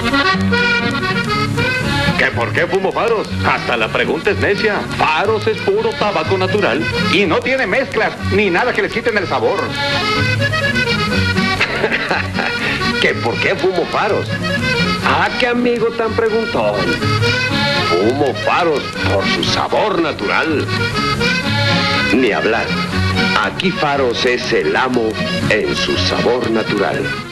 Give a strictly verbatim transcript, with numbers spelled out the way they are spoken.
¿Que por qué fumo faros? Hasta la pregunta es necia. Faros es puro tabaco natural. Y no tiene mezclas, ni nada que les quiten el sabor. ¿Que por qué fumo faros? Ah, qué amigo tan preguntón. Fumo faros por su sabor natural. Ni hablar. Aquí faros es el amo en su sabor natural.